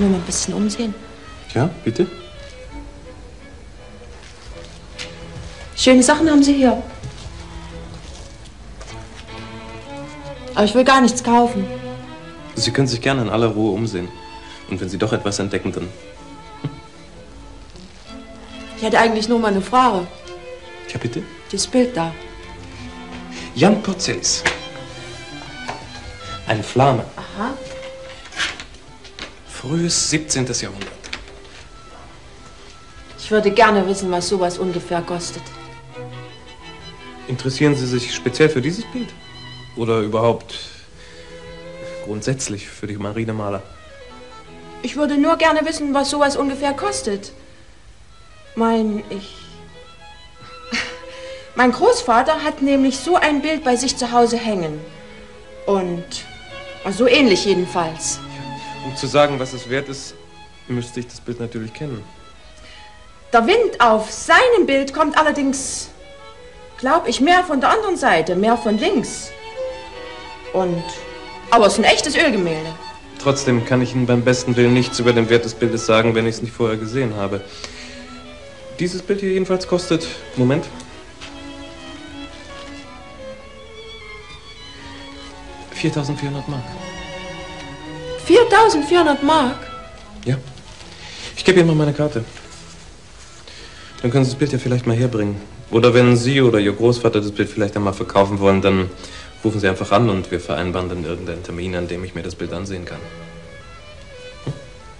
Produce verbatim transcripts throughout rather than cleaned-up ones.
nur mal ein bisschen umsehen? Ja, bitte? Schöne Sachen haben Sie hier. Aber ich will gar nichts kaufen. Sie können sich gerne in aller Ruhe umsehen. Und wenn Sie doch etwas entdecken, dann... Ich hätte eigentlich nur mal eine Frage. Ja, bitte? Das Bild da. Jan Porzellis. Ein Flame. Aha. Frühes siebzehntes Jahrhundert. Ich würde gerne wissen, was sowas ungefähr kostet. Interessieren Sie sich speziell für dieses Bild? Oder überhaupt grundsätzlich für die Marinemaler? Ich würde nur gerne wissen, was sowas ungefähr kostet. Mein, ich... Mein Großvater hat nämlich so ein Bild bei sich zu Hause hängen. Und so ähnlich jedenfalls. Um zu sagen, was es wert ist, müsste ich das Bild natürlich kennen. Der Wind auf seinem Bild kommt allerdings, glaube ich, mehr von der anderen Seite, mehr von links. Und, aber es ist ein echtes Ölgemälde. Trotzdem kann ich Ihnen beim besten Willen nichts über den Wert des Bildes sagen, wenn ich es nicht vorher gesehen habe. Dieses Bild hier jedenfalls kostet... Moment. viertausendvierhundert Mark. viertausendvierhundert Mark? Ja. Ich gebe Ihnen mal meine Karte. Dann können Sie das Bild ja vielleicht mal herbringen. Oder wenn Sie oder Ihr Großvater das Bild vielleicht einmal verkaufen wollen, dann rufen Sie einfach an und wir vereinbaren dann irgendeinen Termin, an dem ich mir das Bild ansehen kann. Hm?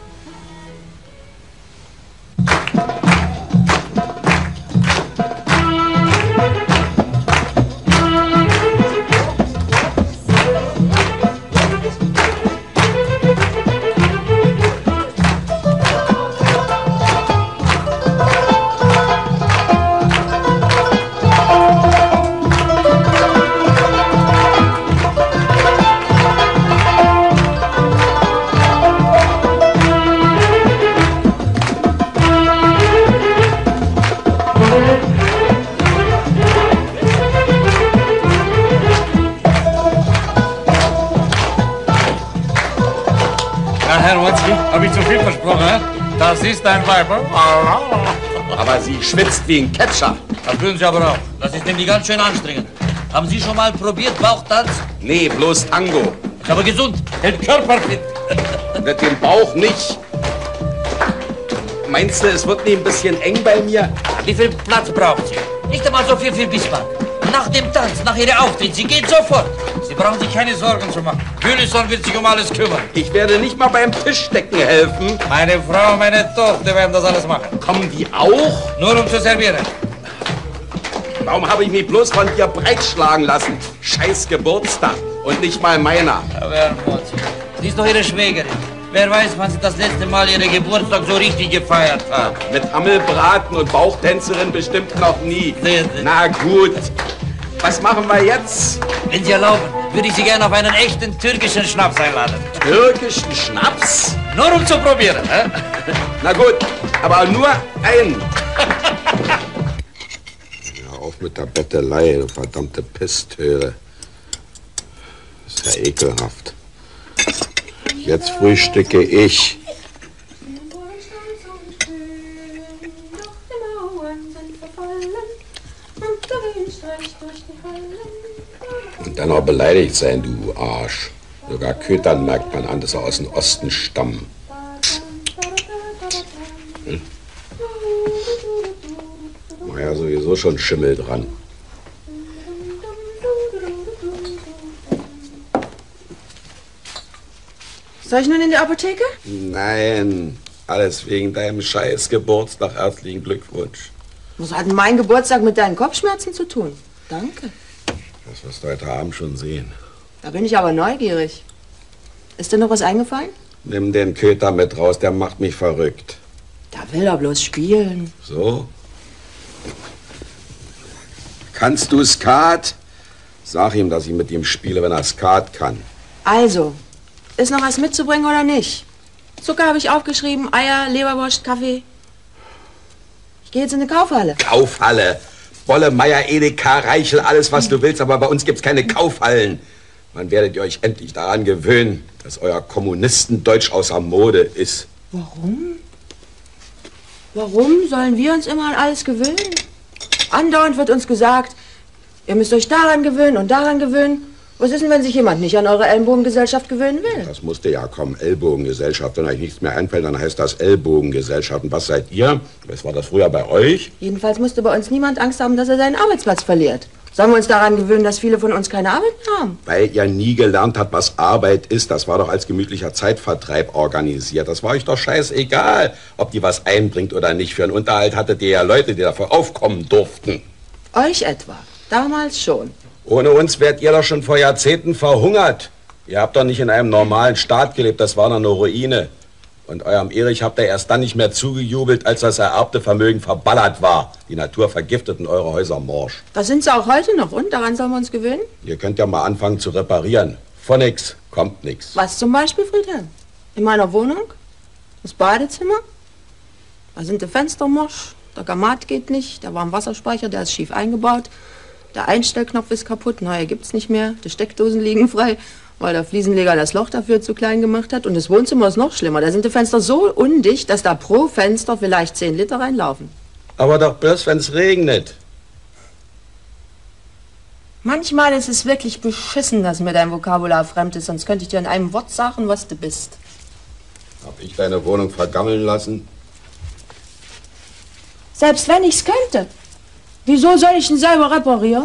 Das ist ein Weiber. Aber sie schwitzt wie ein Catcher. Das würden Sie aber auch. Das ist nämlich ganz schön anstrengend. Haben Sie schon mal probiert, Bauchtanz? Nee, bloß Tango. Ist aber gesund, hält Körper fit. Mit dem Bauch nicht. Meinst du, es wird nicht ein bisschen eng bei mir? Wie viel Platz braucht Sie? Nicht einmal so viel für Bismarck. Nach dem Tanz, nach Ihrem Auftritt, Sie geht sofort. Sie brauchen sich keine Sorgen zu machen. Güllisson wird sich um alles kümmern. Ich werde nicht mal beim Tischdecken helfen. Meine Frau und meine Tochter werden das alles machen. Kommen die auch? Nur um zu servieren. Warum habe ich mich bloß von dir breitschlagen lassen? Scheiß Geburtstag. Und nicht mal meiner. Aber Herr Motz, sie ist doch Ihre Schwägerin. Wer weiß, wann Sie das letzte Mal Ihren Geburtstag so richtig gefeiert haben. Mit Hammelbraten und Bauchtänzerin bestimmt noch nie. Nee, nee. Na gut. Was machen wir jetzt? Wenn Sie erlauben, würde ich Sie gerne auf einen echten türkischen Schnaps einladen. Türkischen Schnaps? Nur um zu probieren, hä? Na gut, aber nur einen. Ja, auf mit der Bettelei, du verdammte Pisstöre. Das ist ja ekelhaft. Jetzt frühstücke ich. Und dann auch beleidigt sein, du Arsch. Sogar Kötern merkt man an, dass er aus dem Osten stammen. Hm? War ja sowieso schon Schimmel dran. Soll ich nun in die Apotheke? Nein, alles wegen deinem scheiß Geburtstag. Herzlichen Glückwunsch. Was hat denn mein Geburtstag mit deinen Kopfschmerzen zu tun? Danke. Das wirst du heute Abend schon sehen. Da bin ich aber neugierig. Ist dir noch was eingefallen? Nimm den Köter mit raus, der macht mich verrückt. Da will er bloß spielen. So? Kannst du Skat? Sag ihm, dass ich mit ihm spiele, wenn er Skat kann. Also, ist noch was mitzubringen oder nicht? Zucker habe ich aufgeschrieben, Eier, Leberwurst, Kaffee. Ich gehe jetzt in eine Kaufhalle. Kaufhalle? Bolle, Meier, Edeka, Reichel, alles was du willst, aber bei uns gibt's keine Kaufhallen. Wann werdet ihr euch endlich daran gewöhnen, dass euer Kommunistendeutsch außer Mode ist? Warum? Warum sollen wir uns immer an alles gewöhnen? Andauernd wird uns gesagt, ihr müsst euch daran gewöhnen und daran gewöhnen. Was ist denn, wenn sich jemand nicht an eure Ellenbogengesellschaft gewöhnen will? Das musste ja kommen, Ellbogengesellschaft. Wenn euch nichts mehr einfällt, dann heißt das Ellbogengesellschaft. Und was seid ihr? Was war das früher bei euch? Jedenfalls musste bei uns niemand Angst haben, dass er seinen Arbeitsplatz verliert. Sollen wir uns daran gewöhnen, dass viele von uns keine Arbeit mehr haben? Weil ihr nie gelernt habt, was Arbeit ist. Das war doch als gemütlicher Zeitvertreib organisiert. Das war euch doch scheißegal, ob die was einbringt oder nicht. Für einen Unterhalt hattet ihr ja Leute, die dafür aufkommen durften. Euch etwa? Damals schon. Ohne uns wärt ihr doch schon vor Jahrzehnten verhungert. Ihr habt doch nicht in einem normalen Staat gelebt, das war doch eine Ruine. Und eurem Erich habt ihr erst dann nicht mehr zugejubelt, als das ererbte Vermögen verballert war. Die Natur vergiftet und eure Häuser morsch. Da sind sie auch heute noch. Und daran sollen wir uns gewöhnen? Ihr könnt ja mal anfangen zu reparieren. Von nix kommt nix. Was zum Beispiel, Friedhelm? In meiner Wohnung? Das Badezimmer? Da sind die Fenster morsch. Der Gamat geht nicht. Der Warmwasserspeicher, der ist schief eingebaut. Der Einstellknopf ist kaputt. Neue gibt's nicht mehr. Die Steckdosen liegen frei, weil der Fliesenleger das Loch dafür zu klein gemacht hat. Und das Wohnzimmer ist noch schlimmer. Da sind die Fenster so undicht, dass da pro Fenster vielleicht zehn Liter reinlaufen. Aber doch bloß, wenn's regnet. Manchmal ist es wirklich beschissen, dass mir dein Vokabular fremd ist. Sonst könnte ich dir in einem Wort sagen, was du bist. Hab ich deine Wohnung vergammeln lassen? Selbst wenn ich's könnte. Wieso soll ich ihn selber reparieren?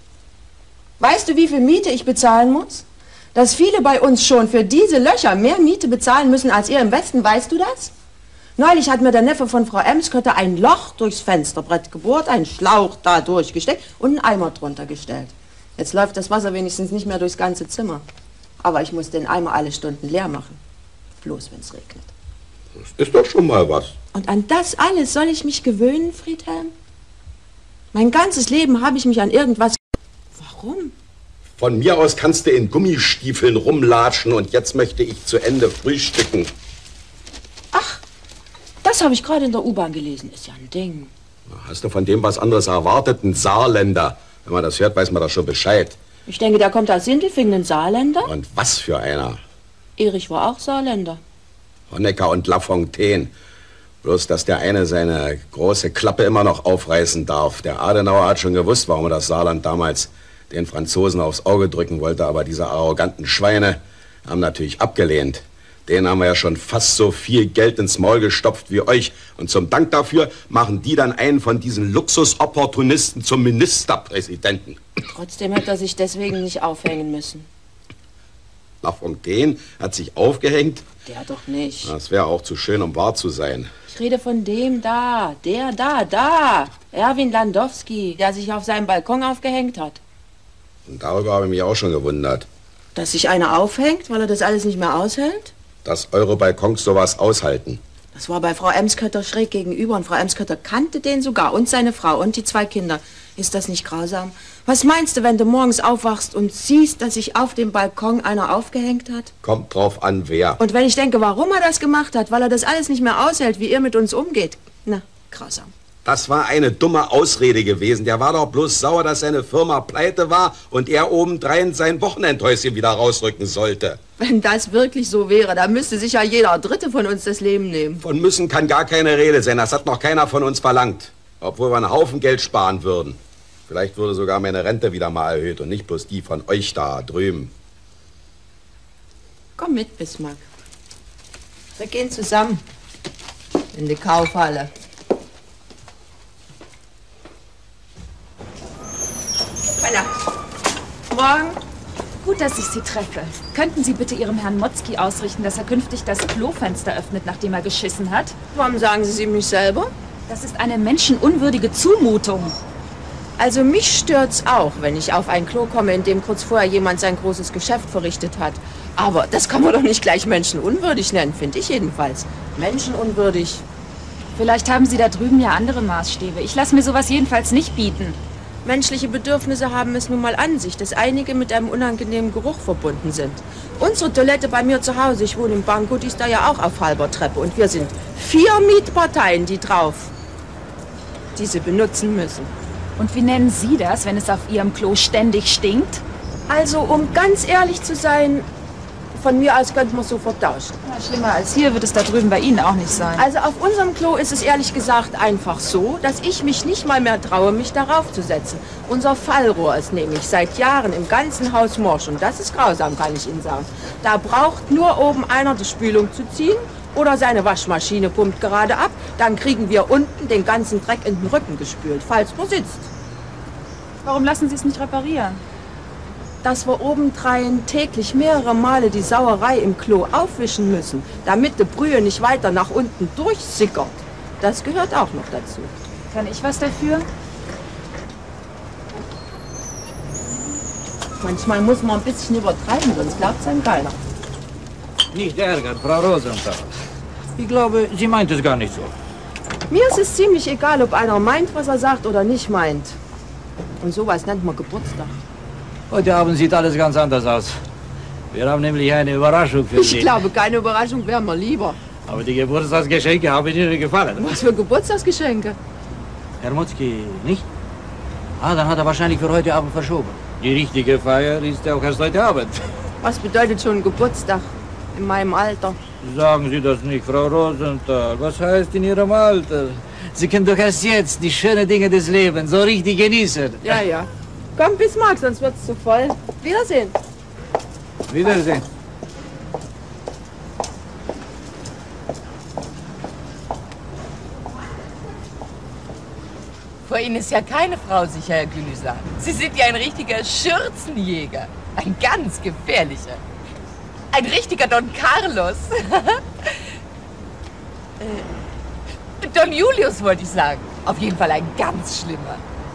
Weißt du, wie viel Miete ich bezahlen muss? Dass viele bei uns schon für diese Löcher mehr Miete bezahlen müssen als ihr im Westen, weißt du das? Neulich hat mir der Neffe von Frau Emskötter ein Loch durchs Fensterbrett gebohrt, einen Schlauch da durchgesteckt und einen Eimer drunter gestellt. Jetzt läuft das Wasser wenigstens nicht mehr durchs ganze Zimmer. Aber ich muss den Eimer alle Stunden leer machen. Bloß wenn's regnet. Das ist doch schon mal was. Und an das alles soll ich mich gewöhnen, Friedhelm? Mein ganzes Leben habe ich mich an irgendwas... Warum? Von mir aus kannst du in Gummistiefeln rumlatschen und jetzt möchte ich zu Ende frühstücken. Ach, das habe ich gerade in der U-Bahn gelesen. Ist ja ein Ding. Hast du von dem was anderes erwartet? Ein Saarländer. Wenn man das hört, weiß man doch schon Bescheid. Ich denke, der kommt aus Sindelfingen, ein Saarländer. Und was für einer? Erich war auch Saarländer. Honecker und Lafontaine. Bloß, dass der eine seine große Klappe immer noch aufreißen darf. Der Adenauer hat schon gewusst, warum er das Saarland damals den Franzosen aufs Auge drücken wollte. Aber diese arroganten Schweine haben natürlich abgelehnt. Denen haben wir ja schon fast so viel Geld ins Maul gestopft wie euch. Und zum Dank dafür machen die dann einen von diesen Luxusopportunisten zum Ministerpräsidenten. Trotzdem hätte er sich deswegen nicht aufhängen müssen. Lafontaine hat sich aufgehängt? Der doch nicht. Das wäre auch zu schön, um wahr zu sein. Ich rede von dem da, der da, da. Erwin Landowski, der sich auf seinem Balkon aufgehängt hat. Und darüber habe ich mich auch schon gewundert. Dass sich einer aufhängt, weil er das alles nicht mehr aushält? Dass eure Balkons sowas aushalten. Das war bei Frau Emskötter schräg gegenüber und Frau Emskötter kannte den sogar und seine Frau und die zwei Kinder. Ist das nicht grausam? Was meinst du, wenn du morgens aufwachst und siehst, dass sich auf dem Balkon einer aufgehängt hat? Kommt drauf an, wer. Und wenn ich denke, warum er das gemacht hat, weil er das alles nicht mehr aushält, wie ihr mit uns umgeht. Na, grausam. Das war eine dumme Ausrede gewesen. Der war doch bloß sauer, dass seine Firma pleite war und er obendrein sein Wochenendhäuschen wieder rausrücken sollte. Wenn das wirklich so wäre, dann müsste sich ja jeder Dritte von uns das Leben nehmen. Von müssen kann gar keine Rede sein. Das hat noch keiner von uns verlangt. Obwohl wir einen Haufen Geld sparen würden. Vielleicht würde sogar meine Rente wieder mal erhöht und nicht bloß die von euch da drüben. Komm mit, Bismarck. Wir gehen zusammen in die Kaufhalle. Morgen. Gut, dass ich Sie treffe. Könnten Sie bitte Ihrem Herrn Motzki ausrichten, dass er künftig das Klofenster öffnet, nachdem er geschissen hat? Warum sagen Sie es ihm nicht selber? Das ist eine menschenunwürdige Zumutung. Also mich stört's auch, wenn ich auf ein Klo komme, in dem kurz vorher jemand sein großes Geschäft verrichtet hat. Aber das kann man doch nicht gleich menschenunwürdig nennen, finde ich jedenfalls. Menschenunwürdig. Vielleicht haben Sie da drüben ja andere Maßstäbe. Ich lasse mir sowas jedenfalls nicht bieten. Menschliche Bedürfnisse haben es nun mal an sich, dass einige mit einem unangenehmen Geruch verbunden sind. Unsere Toilette bei mir zu Hause, ich wohne in Bangkok, die ist da ja auch auf halber Treppe. Und wir sind vier Mietparteien, die drauf diese benutzen müssen. Und wie nennen Sie das, wenn es auf Ihrem Klo ständig stinkt? Also, um ganz ehrlich zu sein, von mir aus könnten wir sofort tauschen. Na, schlimmer als hier wird es da drüben bei Ihnen auch nicht sein. Also auf unserem Klo ist es ehrlich gesagt einfach so, dass ich mich nicht mal mehr traue, mich darauf zu setzen. Unser Fallrohr ist nämlich seit Jahren im ganzen Haus morsch und das ist grausam, kann ich Ihnen sagen. Da braucht nur oben einer die Spülung zu ziehen oder seine Waschmaschine pumpt gerade ab, dann kriegen wir unten den ganzen Dreck in den Rücken gespült, falls man sitzt. Warum lassen Sie es nicht reparieren? Dass wir obendrein täglich mehrere Male die Sauerei im Klo aufwischen müssen, damit die Brühe nicht weiter nach unten durchsickert. Das gehört auch noch dazu. Kann ich was dafür? Manchmal muss man ein bisschen übertreiben, sonst glaubt es einem keiner. Nicht ärgern, Frau Rosenthal. Ich glaube, sie meint es gar nicht so. Mir ist es ziemlich egal, ob einer meint, was er sagt oder nicht meint. Und sowas nennt man Geburtstag. Heute Abend sieht alles ganz anders aus. Wir haben nämlich eine Überraschung für Sie. Ich glaube, keine Überraschung wäre mir lieber. Aber die Geburtstagsgeschenke haben Ihnen gefallen. Was für Geburtstagsgeschenke? Herr Motzki, nicht? Ah, dann hat er wahrscheinlich für heute Abend verschoben. Die richtige Feier ist ja auch erst heute Abend. Was bedeutet schon Geburtstag in meinem Alter? Sagen Sie das nicht, Frau Rosenthal. Was heißt in Ihrem Alter? Sie können doch erst jetzt die schönen Dinge des Lebens so richtig genießen. Ja, ja. Komm, Bismarck, sonst wird's zu voll. Wiedersehen. Wiedersehen. Vor Ihnen ist ja keine Frau sicher, Herr Gülüsan. Sie sind ja ein richtiger Schürzenjäger. Ein ganz gefährlicher. Ein richtiger Don Carlos. äh, Don Julius wollte ich sagen. Auf jeden Fall ein ganz schlimmer.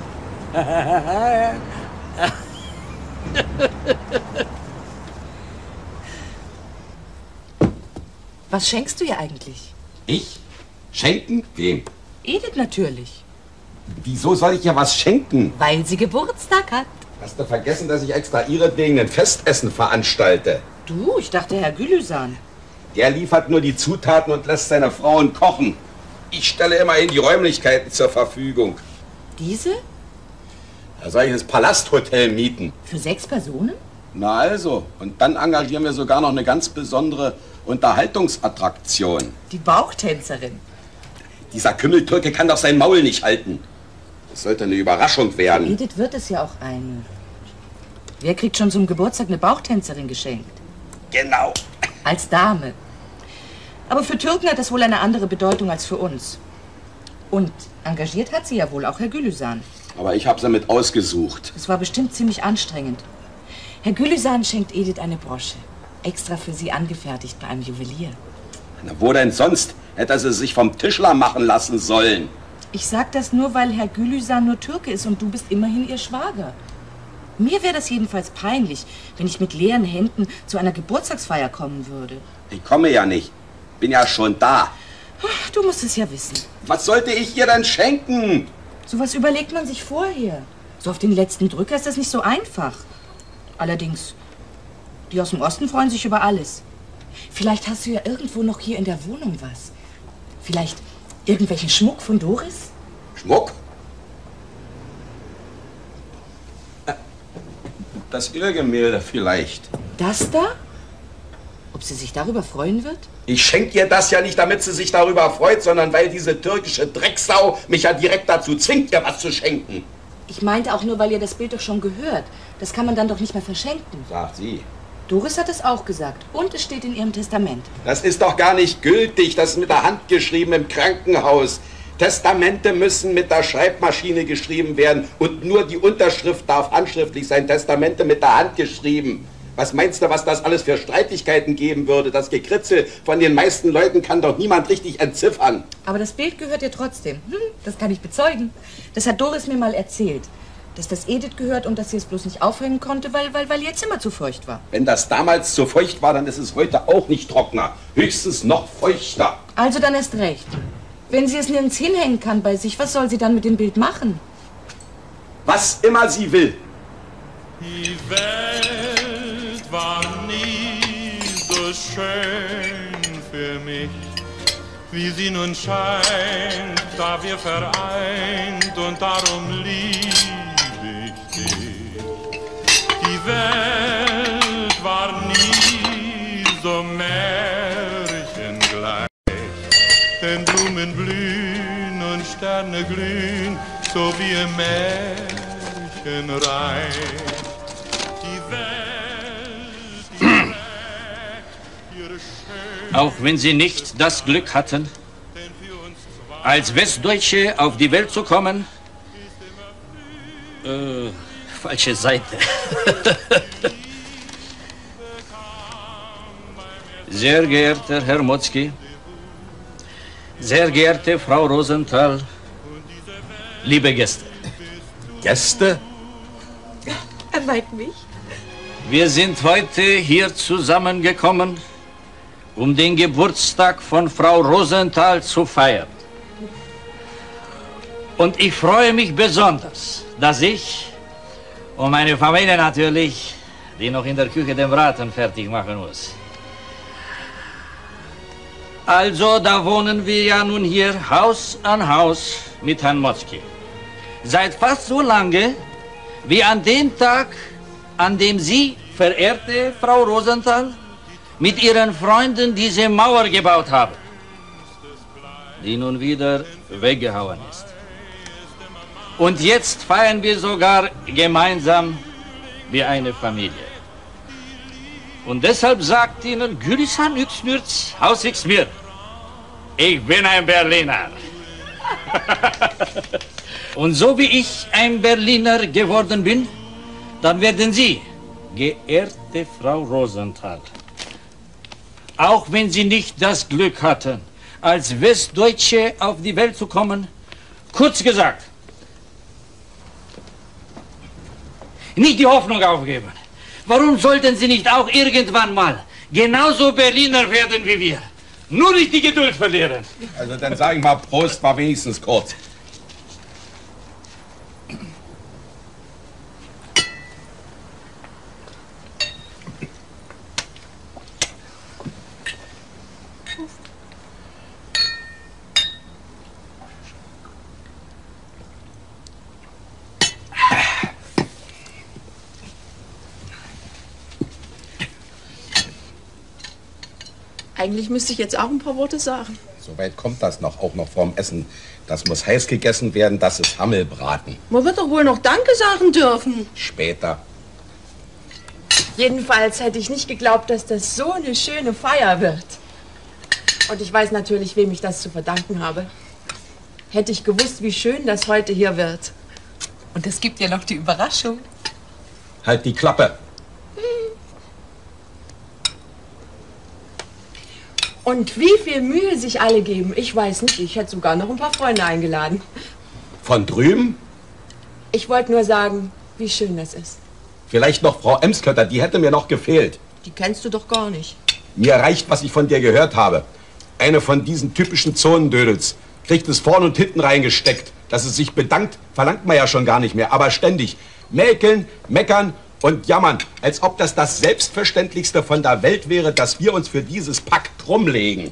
Was schenkst du ihr eigentlich? Ich? Schenken? Wem? Edith natürlich. Wieso soll ich ihr was schenken? Weil sie Geburtstag hat. Hast du vergessen, dass ich extra ihretwegen ein Festessen veranstalte? Du, ich dachte Herr Gülüsan. Der liefert nur die Zutaten und lässt seine Frauen kochen. Ich stelle immerhin die Räumlichkeiten zur Verfügung. Diese? Da soll ich das Palasthotel mieten. Für sechs Personen? Na also, und dann engagieren wir sogar noch eine ganz besondere Unterhaltungsattraktion. Die Bauchtänzerin. Dieser Kümmeltürke kann doch sein Maul nicht halten. Das sollte eine Überraschung werden. Edith wird es ja auch eine. Wer kriegt schon zum Geburtstag eine Bauchtänzerin geschenkt? Genau. Als Dame. Aber für Türken hat das wohl eine andere Bedeutung als für uns. Und engagiert hat sie ja wohl auch Herr Gülüsan. Aber ich habe sie mit ausgesucht. Es war bestimmt ziemlich anstrengend. Herr Gülüsan schenkt Edith eine Brosche. Extra für sie angefertigt bei einem Juwelier. Na, wo denn sonst? Hätte er sie sich vom Tischler machen lassen sollen. Ich sag das nur, weil Herr Gülüsan nur Türke ist und du bist immerhin ihr Schwager. Mir wäre das jedenfalls peinlich, wenn ich mit leeren Händen zu einer Geburtstagsfeier kommen würde. Ich komme ja nicht. Bin ja schon da. Ach, du musst es ja wissen. Was sollte ich ihr denn schenken? Sowas überlegt man sich vorher. So auf den letzten Drücker ist das nicht so einfach. Allerdings, die aus dem Osten freuen sich über alles. Vielleicht hast du ja irgendwo noch hier in der Wohnung was. Vielleicht irgendwelchen Schmuck von Doris? Schmuck? Das Ölgemälde vielleicht. Das da? Ob sie sich darüber freuen wird? Ich schenke ihr das ja nicht, damit sie sich darüber freut, sondern weil diese türkische Drecksau mich ja direkt dazu zwingt, ihr was zu schenken. Ich meinte auch nur, weil ihr das Bild doch schon gehört. Das kann man dann doch nicht mehr verschenken. Sagt sie. Doris hat es auch gesagt. Und es steht in ihrem Testament. Das ist doch gar nicht gültig. Das ist mit der Hand geschrieben im Krankenhaus. Testamente müssen mit der Schreibmaschine geschrieben werden. Und nur die Unterschrift darf handschriftlich sein. Testamente mit der Hand geschrieben. Was meinst du, was das alles für Streitigkeiten geben würde? Das Gekritzel von den meisten Leuten kann doch niemand richtig entziffern. Aber das Bild gehört ihr trotzdem. Hm, das kann ich bezeugen. Das hat Doris mir mal erzählt. Dass das Edith gehört und dass sie es bloß nicht aufhängen konnte, weil, weil, weil ihr Zimmer zu feucht war. Wenn das damals zu feucht war, dann ist es heute auch nicht trockener. Höchstens noch feuchter. Also dann erst recht. Wenn sie es nirgends hinhängen kann bei sich, was soll sie dann mit dem Bild machen? Was immer sie will. Die Welt war nie so schön für mich, wie sie nun scheint, da wir vereint und darum lieb ich dich. Die Welt war nie denn Blumen blühen und Sterne glühen, so wie im Märchenreich. Die Welt trägt ihre Schönheit. Auch wenn sie nicht das Glück hatten, als Westdeutsche auf die Welt zu kommen, äh, falsche Seite. Sehr geehrter Herr Motzki, sehr geehrte Frau Rosenthal, liebe Gäste. Gäste? Er meint mich. Wir sind heute hier zusammengekommen, um den Geburtstag von Frau Rosenthal zu feiern. Und ich freue mich besonders, dass ich und meine Familie natürlich, die noch in der Küche den Braten fertig machen muss. Also, da wohnen wir ja nun hier Haus an Haus mit Herrn Motzki. Seit fast so lange wie an dem Tag, an dem Sie, verehrte Frau Rosenthal, mit Ihren Freunden diese Mauer gebaut haben, die nun wieder weggehauen ist. Und jetzt feiern wir sogar gemeinsam wie eine Familie. Und deshalb sagt Ihnen Gülisan Yksnürz aus Ixmir, ich bin ein Berliner. Und so wie ich ein Berliner geworden bin, dann werden Sie, geehrte Frau Rosenthal, auch wenn Sie nicht das Glück hatten, als Westdeutsche auf die Welt zu kommen, kurz gesagt, nicht die Hoffnung aufgeben. Warum sollten Sie nicht auch irgendwann mal genauso Berliner werden wie wir? Nur nicht die Geduld verlieren. Also dann sage ich mal, Prost war wenigstens kurz. Eigentlich müsste ich jetzt auch ein paar Worte sagen. So weit kommt das noch, auch noch vorm Essen. Das muss heiß gegessen werden, das ist Hammelbraten. Man wird doch wohl noch Danke sagen dürfen. Später. Jedenfalls hätte ich nicht geglaubt, dass das so eine schöne Feier wird. Und ich weiß natürlich, wem ich das zu verdanken habe. Hätte ich gewusst, wie schön das heute hier wird. Und es gibt ja noch die Überraschung. Halt die Klappe. Und wie viel Mühe sich alle geben. Ich weiß nicht, ich hätte sogar noch ein paar Freunde eingeladen. Von drüben? Ich wollte nur sagen, wie schön das ist. Vielleicht noch Frau Emskötter, die hätte mir noch gefehlt. Die kennst du doch gar nicht. Mir reicht, was ich von dir gehört habe. Eine von diesen typischen Zonendödels. Kriegt es vorn und hinten reingesteckt. Dass es sich bedankt, verlangt man ja schon gar nicht mehr. Aber ständig mäkeln, meckern und jammern, als ob das das Selbstverständlichste von der Welt wäre, dass wir uns für dieses Pack drumlegen.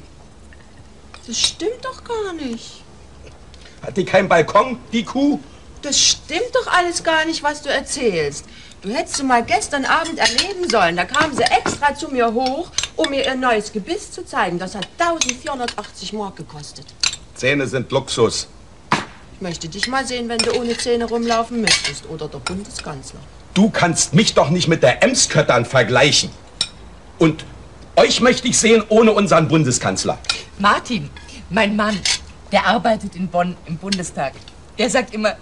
Das stimmt doch gar nicht. Hat die keinen Balkon, die Kuh? Das stimmt doch alles gar nicht, was du erzählst. Du hättest du mal gestern Abend erleben sollen. Da kamen sie extra zu mir hoch, um mir ihr neues Gebiss zu zeigen. Das hat eintausendvierhundertachtzig Mark gekostet. Zähne sind Luxus. Ich möchte dich mal sehen, wenn du ohne Zähne rumlaufen müsstest. Oder der Bundeskanzler. Du kannst mich doch nicht mit der Emsköttern vergleichen. Und euch möchte ich sehen ohne unseren Bundeskanzler. Martin, mein Mann, der arbeitet in Bonn im Bundestag. Der sagt immer,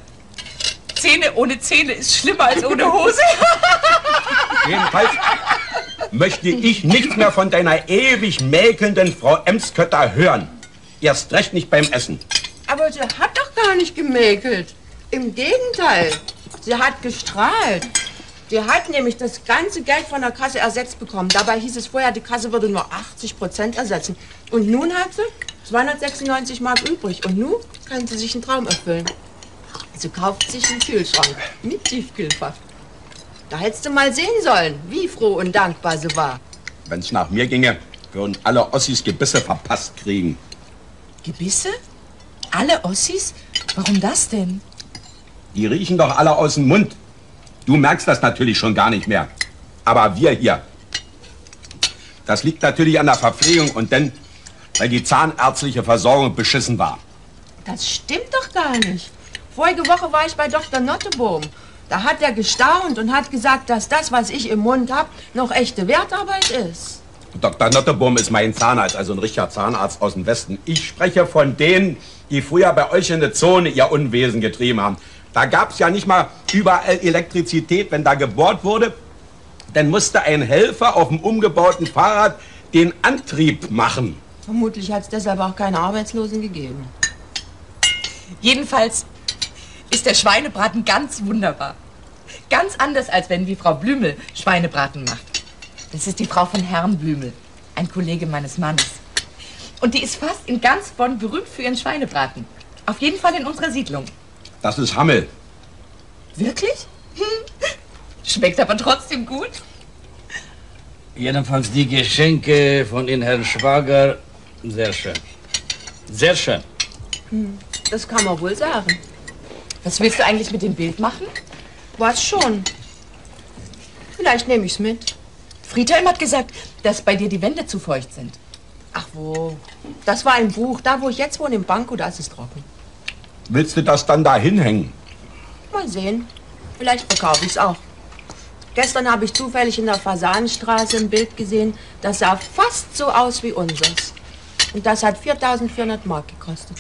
Zähne ohne Zähne ist schlimmer als ohne Hose. Jedenfalls möchte ich nichts mehr von deiner ewig mäkelnden Frau Emskötter hören. Erst recht nicht beim Essen. Aber sie hat doch gar nicht gemäkelt. Im Gegenteil. Sie hat gestrahlt. Sie hat nämlich das ganze Geld von der Kasse ersetzt bekommen. Dabei hieß es vorher, die Kasse würde nur achtzig Prozent ersetzen. Und nun hat sie zweihundertsechsundneunzig Mark übrig. Und nun kann sie sich einen Traum erfüllen. Sie kauft sich einen Kühlschrank mit Tiefkühlfach. Da hättest du mal sehen sollen, wie froh und dankbar sie war. Wenn's nach mir ginge, würden alle Ossis Gebisse verpasst kriegen. Gebisse? Alle Ossis? Warum das denn? Die riechen doch alle aus dem Mund. Du merkst das natürlich schon gar nicht mehr. Aber wir hier. Das liegt natürlich an der Verpflegung und dann weil die zahnärztliche Versorgung beschissen war. Das stimmt doch gar nicht. Vorige Woche war ich bei Doktor Nottebohm. Da hat er gestaunt und hat gesagt, dass das, was ich im Mund habe, noch echte Wertarbeit ist. Doktor Nottebohm ist mein Zahnarzt, also ein richtiger Zahnarzt aus dem Westen. Ich spreche von denen, die früher bei euch in der Zone ihr Unwesen getrieben haben. Da gab es ja nicht mal überall Elektrizität. Wenn da gebohrt wurde, dann musste ein Helfer auf dem umgebauten Fahrrad den Antrieb machen. Vermutlich hat es deshalb auch keine Arbeitslosen gegeben. Jedenfalls ist der Schweinebraten ganz wunderbar. Ganz anders, als wenn wie Frau Blümel Schweinebraten macht. Das ist die Frau von Herrn Blümel, ein Kollege meines Mannes. Und die ist fast in ganz Bonn berühmt für ihren Schweinebraten. Auf jeden Fall in unserer Siedlung. Das ist Hammel. Wirklich? Schmeckt aber trotzdem gut. Jedenfalls die Geschenke von den Herrn Schwager, sehr schön. Sehr schön. Hm, das kann man wohl sagen. Was willst du eigentlich mit dem Bild machen? Was schon. Vielleicht nehme ich's mit. Friedhelm hat gesagt, dass bei dir die Wände zu feucht sind. Ach wo, das war ein Buch. Da, wo ich jetzt wohne, im Banko, da ist es trocken. Willst du das dann da hinhängen? Mal sehen. Vielleicht verkaufe ich's auch. Gestern habe ich zufällig in der Fasanenstraße ein Bild gesehen, das sah fast so aus wie unseres. Und das hat viertausendvierhundert Mark gekostet.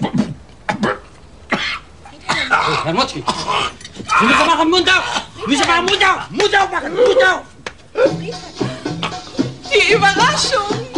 Herr Motzki, Sie müssen machen, Mund auf! Sie müssen machen, Mund auf! Mund auf machen, Mund auf! Die Überraschung!